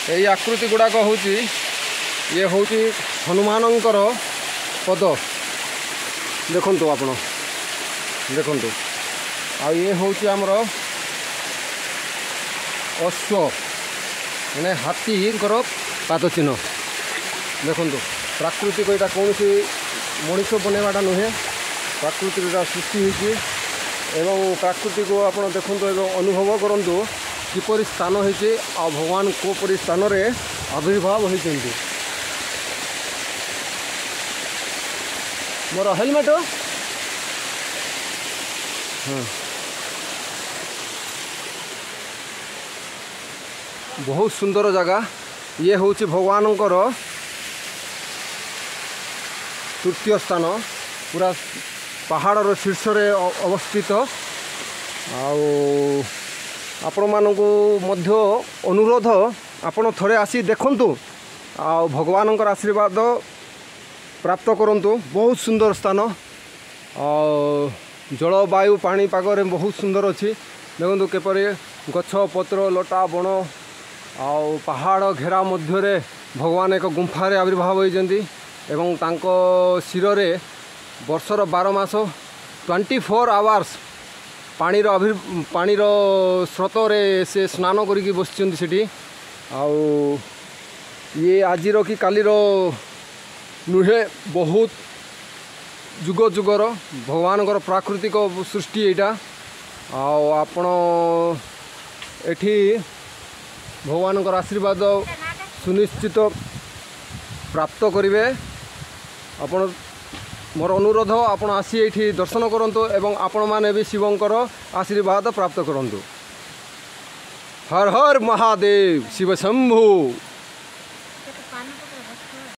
यही आकृति गुड़ाक हूँ ये हूँ हनुमानंकर पद देखंतु आपण देखंतु आ ये हूँ आमर अश्व मैंने हाथींकर पाद चिन्ह देखंतु प्राकृतिक यहाँ कौन सी मनीष बनवाटा नुहे प्राकृतिक सृष्टि होती एवं प्राकृति को आप देखु एवं अनुभव करूँ किपर स्थान होती आ भगवान कोपरी स्थान रे आविर्भाव होती मोर हेलमेट हाँ बहुत सुंदर जगह ये हूँ भगवानंकर तृतीय स्थान पूरा पहाड़र शीर्ष रे अवस्थित आपण मानकु मध्य अनुरोध आपण थोड़े आसी देखंतु आ भगवानंकर आशीर्वाद प्राप्त करंतु बहुत सुंदर स्थान जलवायु पाणीपाग बहुत सुंदर अच्छी देखो केपरि गछ पत्र लटा बण पहाड़ घेरा मध्य भगवान एक गुंफारे आविर्भाव होती एवं तांको शिर रे वर्षर 12 मास 24 आवर्स पानीर स्रोत रे से स्नान करिकी बसिचंती सेठी ये आजिर कि कालीर नुहे बहुत जुग जुगर भगवानकर प्राकृतिक सृष्टि यहाँ आपण एठी भगवानकर आशीर्वाद सुनिश्चित प्राप्त करेंगे आपण मोर अनुरोध आपण आसी एठी दर्शन करंतु एवं आपण माने भी शिवंकर आशीर्वाद प्राप्त करंतु। हर हर महादेव शिव शंभु।